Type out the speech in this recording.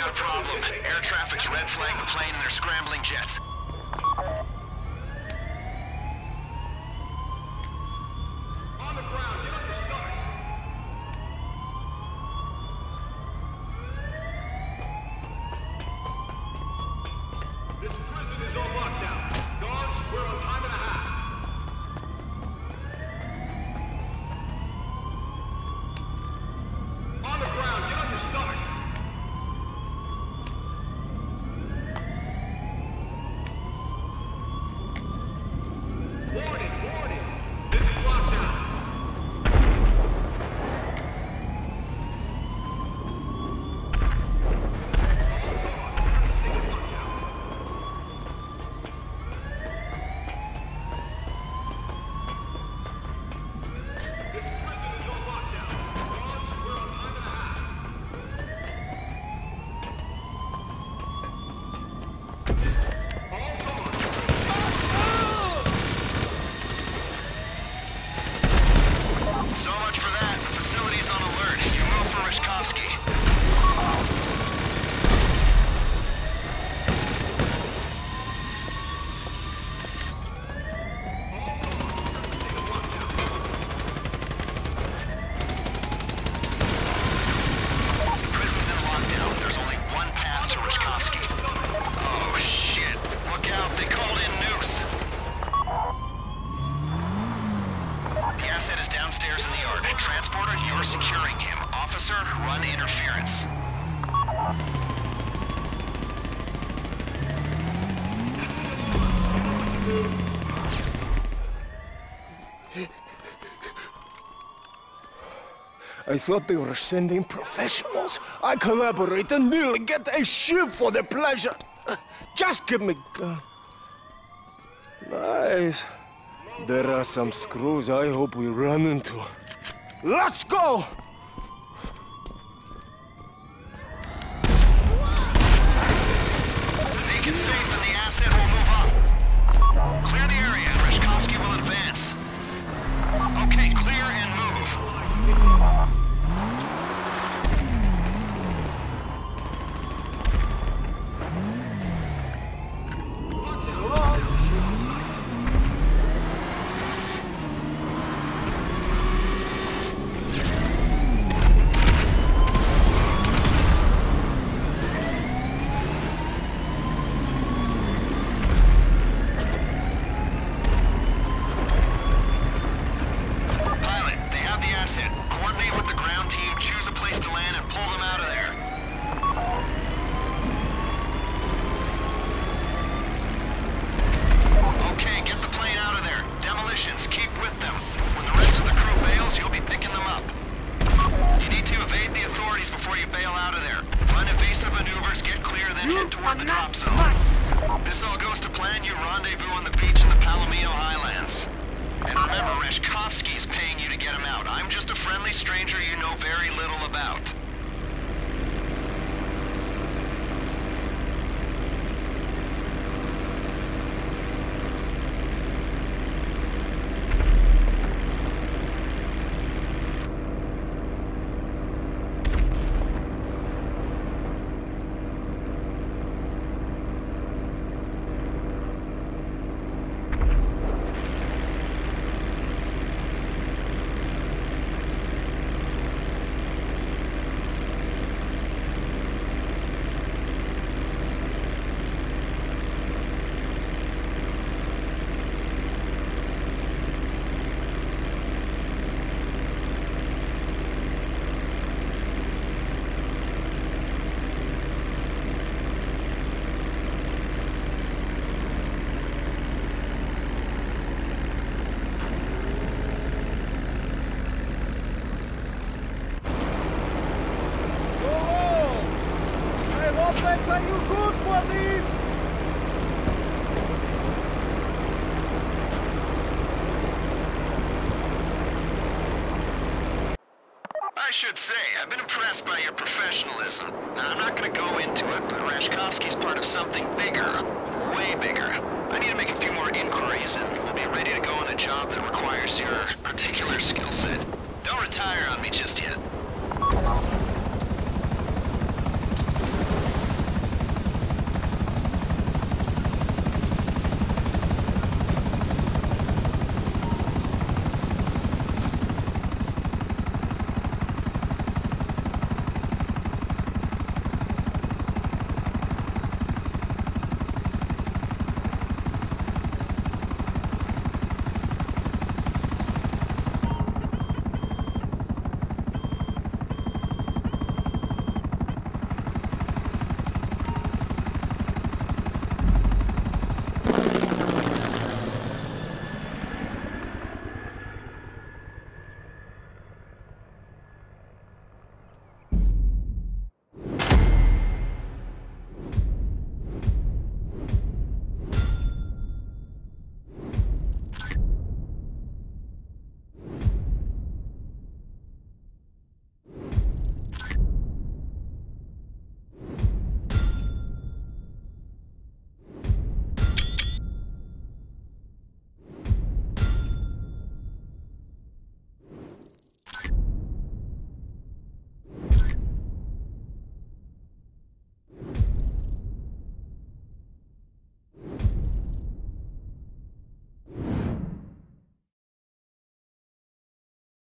got a problem. Air traffic's red flagged the plane and they're scrambling jets. On the ground, get up to start. This prison is on lockdown. Guards, we're on time and a half. On the ground, get up to start. Warning, warning. This is lockdown. So much for that. The facility's on alert. You move for Rishkovsky. The prison's in lockdown. There's only one path to Rishkovsky. Oh, shit. Look out. They called in Noose. The asset is downstairs in the yard. Transporter, you're securing him. Officer, run interference. I thought they were sending professionals. I collaborate and nearly get a ship for their pleasure. Just give me gun. Nice. There are some screws I hope we run into. Let's go! Make it safe and the asset will move up. Clear the area and Rishkovsky will advance. Okay, clear and move. Coordinate with the ground team, choose a place to land, and pull them out of there. Okay, get the plane out of there. Demolitions, keep with them. When the rest of the crew bails, you'll be picking them up. You need to evade the authorities before you bail out of there. Run evasive maneuvers, get clear, then head toward the drop zone. This all goes to plan, you rendezvous on the beach in the Palomino Highlands. And remember, Rishkovsky's paying you to get him out. I'm just a friendly stranger you know very little about. Are you good for this? I should say, I've been impressed by your professionalism. Now, I'm not going to go into it, but Rishkovsky's part of something bigger, way bigger. I need to make a few more inquiries, and we'll be ready to go on a job that requires your particular skill set. Don't retire on me just yet.